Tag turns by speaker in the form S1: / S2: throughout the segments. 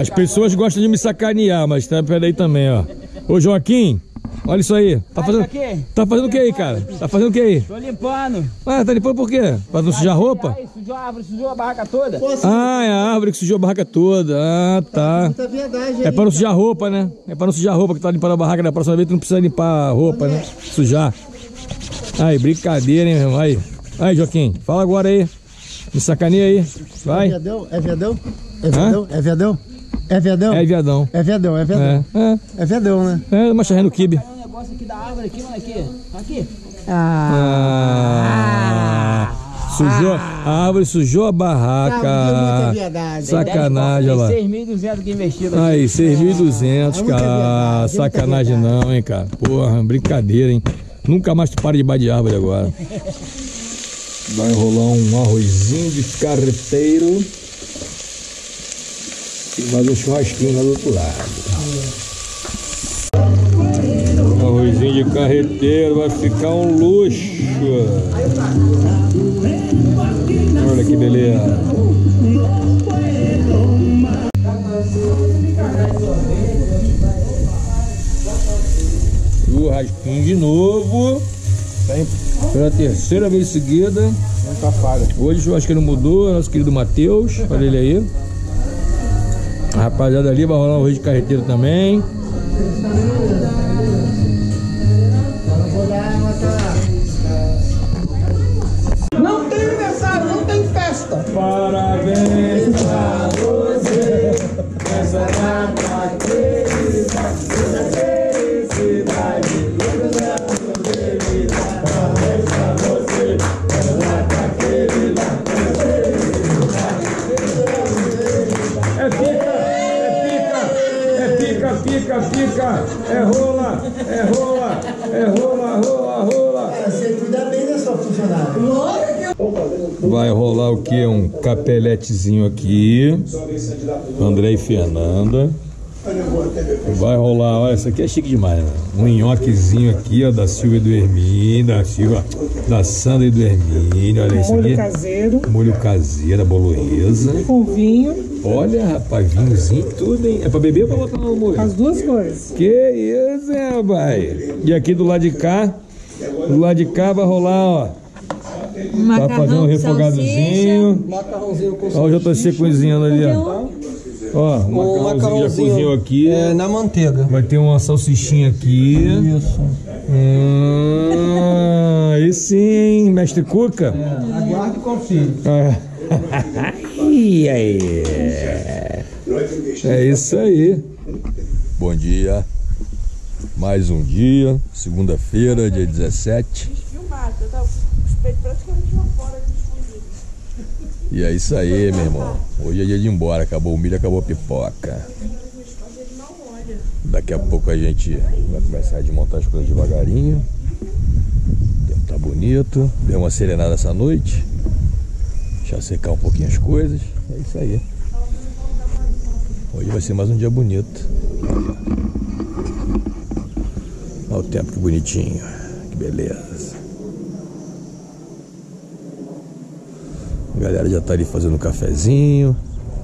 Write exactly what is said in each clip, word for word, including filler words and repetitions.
S1: As pessoas gostam de me sacanear, mas tá, peraí também, ó. Ô Joaquim, olha isso aí. Tá fazendo, tá fazendo o que aí, cara? Tá fazendo o que aí?
S2: Tô limpando.
S1: Ah, tá limpando por quê? Pra não sujar a roupa?
S2: Aí, sujou a árvore, sujou a barraca toda.
S1: Ah, é a árvore que sujou a barraca toda. Ah, tá.
S3: Muita verdade aí,
S1: É pra não sujar a roupa, né? É pra não sujar a roupa que tá limpando a barraca. Da próxima vez tu não precisa limpar a roupa, né? Sujar. Aí, brincadeira, hein, meu irmão? Aí, aí Joaquim, fala agora aí. Me sacaneia aí. Vai.
S3: É viadão? É viadão? É viadão? É viadão? É viadão?
S1: É viadão.
S3: É viadão, é viadão.
S1: É, é.
S3: É viadão, né?
S1: É, macharrando o quibe.
S2: Tem um negócio aqui da árvore aqui, mano, aqui. Aqui.
S1: Ah, sujou, a árvore sujou a barraca.
S3: Ah, muita verdade.
S1: Sacanagem, olha lá.
S2: seis mil e duzentos que investiram aqui.
S1: Aí, seis mil e duzentos,
S3: É muita
S1: cara.
S3: verdade, é muita
S1: Sacanagem
S3: verdade.
S1: não, hein, cara. Porra, brincadeira, hein. Nunca mais tu para de bar de árvore agora. Vai rolar um arrozinho de carreteiro. E mais um churrasquinho lá do outro lado. Arrozinho de carreteiro vai ficar um luxo. Olha que beleza. Churrasquinho de novo. Pela terceira vez seguida. Hoje o churrasqueiro mudou, nosso querido Matheus. Olha ele aí. A rapaziada ali vai rolar um arroz de carreteiro também.
S4: Não tem aniversário, não tem festa.
S1: Parabéns pra você, essa data querida, felicidade, muitos anos de vida. Parabéns pra você, essa data querida, felicidade. É pica, é pica, é pica, pica, pica, é rola, é rola, é rola, rola, rola.
S3: Você cuida bem da sua funcionária.
S1: Vai rolar o que? Um capeletezinho aqui. André e Fernanda. Vai rolar, olha, isso aqui é chique demais, né? Um nhoquezinho aqui, ó, da Silvia e do Hermínio, da Silvia, da Sandra e do Hermínio, olha isso aqui.
S4: Molho caseiro.
S1: Molho caseiro, bolonhesa.
S4: Com vinho.
S1: Olha, rapaz, vinhozinho, tudo, hein? É pra beber ou pra botar no molho?
S4: As duas coisas.
S1: Que isso, hein, rapaz? E aqui do lado de cá, do lado de cá vai rolar, ó. Tá fazendo um refogadozinho.
S5: Macarrãozinho com
S1: Ó, eu já tô se cozinhando ali, ó. Ó, o
S5: O
S1: macarrãozinho já cozinhou aqui.
S5: É, na manteiga.
S1: Vai ter uma salsichinha aqui.
S5: Isso.
S1: Hum, aí sim, hein, mestre Cuca.
S5: É, aguarde e confie.
S1: Ah. E aí? É isso aí. Bom dia. Mais um dia, segunda-feira, dia dezessete. E é isso aí, meu irmão. Hoje é dia de ir embora. Acabou o milho, acabou a pipoca. Daqui a pouco a gente vai começar a desmontar as coisas devagarinho. O tempo tá bonito. Deu uma serenada essa noite. Deixa secar um pouquinho as coisas. É isso aí. Hoje vai ser mais um dia bonito. Olha o tempo, que bonitinho. Que beleza. A galera já tá ali fazendo um cafezinho.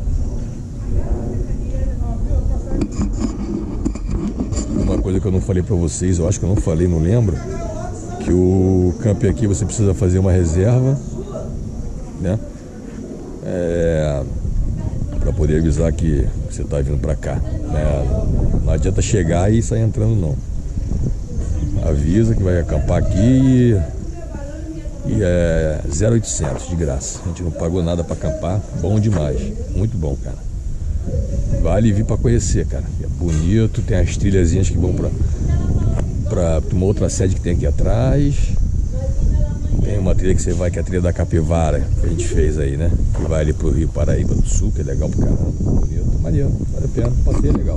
S1: Uma coisa que eu não falei pra vocês, eu acho que eu não falei, não lembro, que o camping aqui você precisa fazer uma reserva, né? É, pra poder avisar que você tá vindo pra cá, né? Não adianta chegar e sair entrando, não. Avisa que vai acampar aqui e... E é zero oitocentos de graça. A gente não pagou nada para acampar. Bom demais. Muito bom, cara. Vale vir para conhecer, cara. É bonito. Tem as trilhazinhas que vão para para uma outra sede que tem aqui atrás. Tem uma trilha que você vai, que é a trilha da Capivara, que a gente fez aí, né? Que vai ali pro Rio Paraíba do Sul, que é legal pra caramba. Bonito. Maneiro. Vale a pena. Passeio legal.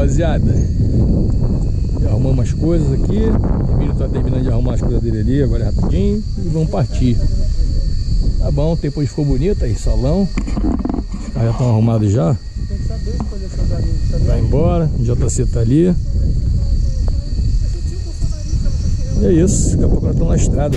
S1: rapaziada. Já arrumamos umas coisas aqui. O Emílio tá terminando de arrumar as coisas dele ali, agora é rapidinho. E vamos partir. Tá bom, o tempo hoje ficou bonito aí, salão. Os caras já estão arrumados já.
S5: Tem que saber escolher seus amigos.
S1: Vai embora, o J C tá ali. E é isso, daqui a pouco nós estamos na estrada.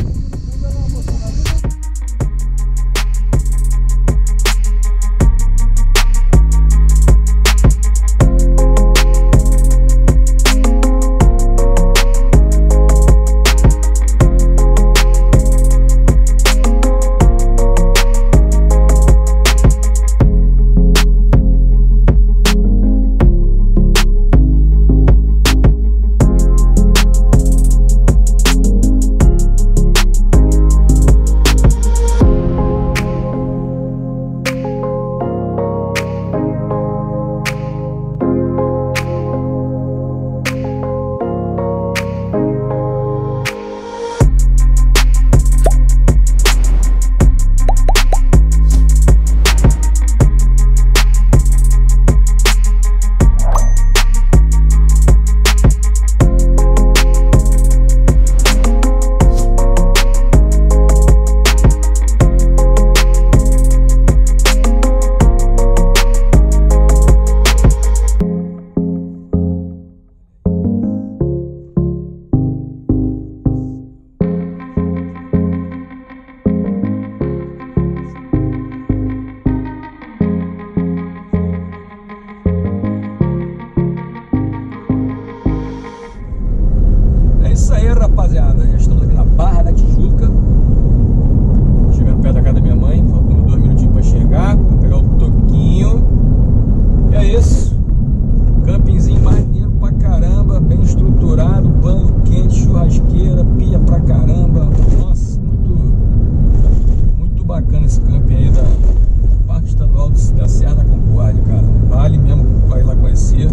S1: Rapaziada, já estamos aqui na Barra da Tijuca, chegando perto da casa da minha mãe, faltando dois minutinhos para chegar, para pegar o toquinho. E é isso, campingzinho maneiro pra caramba, bem estruturado, banho quente, churrasqueira, pia pra caramba. Nossa, muito, muito bacana esse camping aí da Parque Estadual da Serra da Concórdia, cara. Vale mesmo para ir lá conhecer.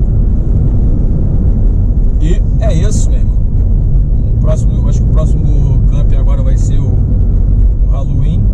S1: E é isso, meu irmão. Próximo, acho que o próximo camping agora vai ser o, o Halloween.